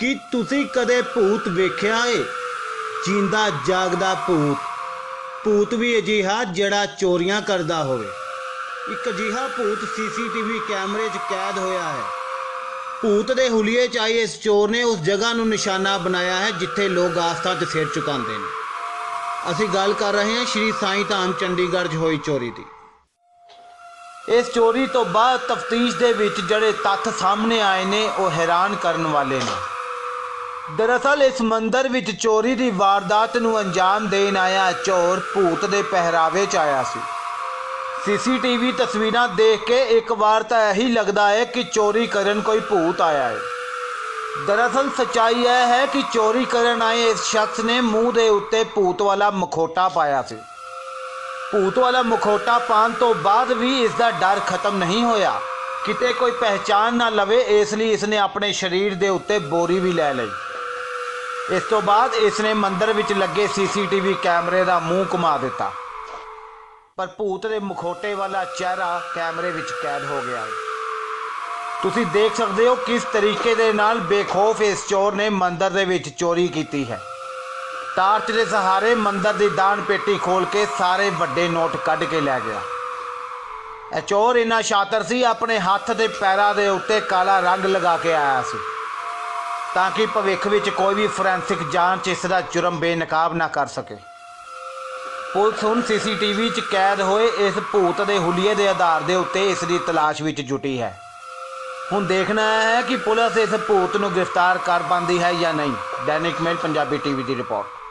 ਕੀ ਤੁਸੀਂ ਕਦੇ ਭੂਤ ਵੇਖਿਆ ਏ? ਜਿੰਦਾ ਜਾਗਦਾ ਭੂਤ ਵੀ ਅਜਿਹਾ ਜਿਹੜਾ ਚੋਰੀਆਂ ਕਰਦਾ ਹੋਵੇ। ਇੱਕ ਅਜਿਹਾ ਭੂਤ ਸੀਸੀਟੀਵੀ ਕੈਮਰੇ 'ਚ ਕੈਦ ਹੋਇਆ ਹੈ। ਭੂਤ ਦੇ ਹੁਲੀਏ 'ਚ ਆਏ ਇਸ ਚੋਰ ਨੇ ਉਸ ਜਗ੍ਹਾ ਨੂੰ ਨਿਸ਼ਾਨਾ ਬਣਾਇਆ ਹੈ ਜਿੱਥੇ ਲੋਕ ਆਸਥਾ 'ਚ ਸਿਰ ਝੁਕਾਉਂਦੇ ਨੇ। ਅਸੀਂ ਗੱਲ ਕਰ ਰਹੇ ਹਾਂ ਸ਼੍ਰੀ ਸਾਈਂ ਧਾਮ ਚੰਡੀਗੜ੍ਹ 'ਚ ਹੋਈ ਚੋਰੀ ਦੀ। ਇਸ ਚੋਰੀ ਤੋਂ ਬਾਅਦ ਤਫਤੀਸ਼ ਦੇ ਵਿੱਚ ਜਿਹੜੇ ਤੱਥ ਸਾਹਮਣੇ ਆਏ ਨੇ ਉਹ ਹੈਰਾਨ ਕਰਨ ਵਾਲੇ ਨੇ। दरअसल इस मंदिर विच चोरी की वारदात नूं अंजाम देन आया चोर भूत के पहरावे च आया सी। सीसीटीवी तस्वीरां देख के एक बार तो यही लगता है कि चोरी करन कोई भूत आया है। दरअसल सच्चाई यह है कि चोरी करन आए इस शख्स ने मूँह के उत्ते भूत वाला मखोटा पाया सी। भूत वाला मखोटा पाने तो बाद भी इसका डर खत्म नहीं होया, किते कोई पहचान ना लवे, इसलिए इसने अपने शरीर के उत्ते बोरी भी लै लई। इस तो बाद इसने मंदिर विच लगे सीसीटीवी कैमरे का मूँह घुमा दिता, पर भूत के मखोटे वाला चेहरा कैमरे विच कैद हो गया है। तुसी देख सकते हो किस तरीके दे नाल बेखौफ इस चोर ने मंदिर दे विच चोरी की है। टार्च के सहारे मंदिर की दान पेटी खोल के सारे वड्डे नोट कढ़ के लै गया। यह चोर इन्ना शातर सी, अपने हाथ के पैरों के उत्ते काला रंग लगा के आया सी ताकि भविख विच कोई भी फोरेंसिक जांच इसका जुर्म बेनकाब ना कर सके। पुलिस हुण सीसीटीवी च कैद होए इस भूत के हुलीए के आधार के उत्ते इसकी तलाश विच जुटी है। हुण देखना है कि पुलिस इस भूत नूं गिरफ्तार कर पाती है या नहीं। दैनिक मेल पंजाबी टीवी की रिपोर्ट।